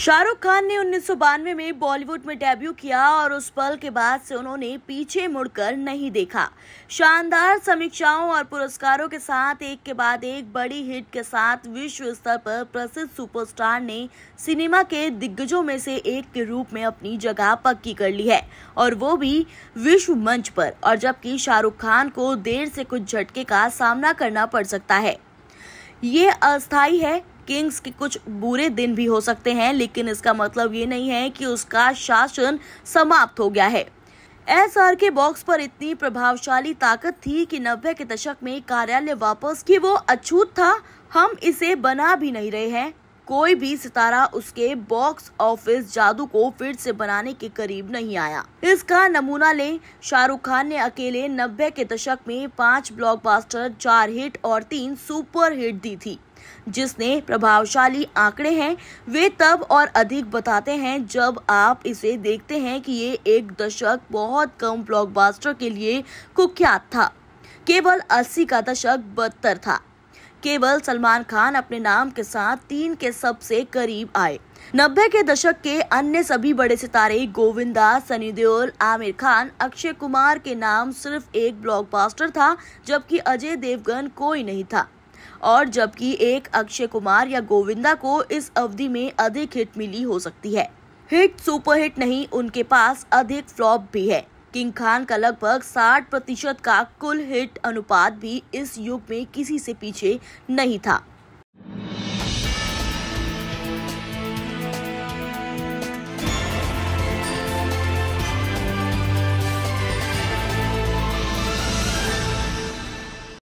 शाहरुख खान ने 1992 में बॉलीवुड में डेब्यू किया और उस पल के बाद से उन्होंने पीछे मुड़कर नहीं देखा। शानदार समीक्षाओं और पुरस्कारों के साथ एक के बाद एक बड़ी हिट के साथ विश्व स्तर पर प्रसिद्ध सुपरस्टार ने सिनेमा के दिग्गजों में से एक के रूप में अपनी जगह पक्की कर ली है, और वो भी विश्व मंच पर। और जबकि शाहरुख खान को देर से कुछ झटके का सामना करना पड़ सकता है। ये अस्थायी है। किंग्स के कुछ बुरे दिन भी हो सकते हैं, लेकिन इसका मतलब ये नहीं है कि उसका शासन समाप्त हो गया है। SRK बॉक्स पर इतनी प्रभावशाली ताकत थी कि 90 के दशक में कार्यालय वापस कि वो अछूत था। हम इसे बना भी नहीं रहे हैं। कोई भी सितारा उसके बॉक्स ऑफिस जादू को फिर से बनाने के करीब नहीं आया। इसका नमूना लें। शाहरुख खान ने अकेले 90 के दशक में 5 ब्लॉकबस्टर, 4 हिट और 3 सुपर हिट दी थी। जिसने प्रभावशाली आंकड़े हैं वे तब और अधिक बताते हैं जब आप इसे देखते हैं कि ये एक दशक बहुत कम ब्लॉकबस्टर के लिए कुख्यात था। केवल 80 का दशक बदतर था। केवल सलमान खान अपने नाम के साथ 3 के सबसे करीब आए। 90 के दशक के अन्य सभी बड़े सितारे गोविंदा, सनी देओल, आमिर खान, अक्षय कुमार के नाम सिर्फ एक ब्लॉकबस्टर था, जबकि अजय देवगन कोई नहीं था। और जबकि एक अक्षय कुमार या गोविंदा को इस अवधि में अधिक हिट मिली हो सकती है। हिट सुपरहिट नहीं, उनके पास अधिक फ्लॉप भी है। किंग खान का लगभग 60% का कुल हिट अनुपात भी इस युग में किसी से पीछे नहीं था।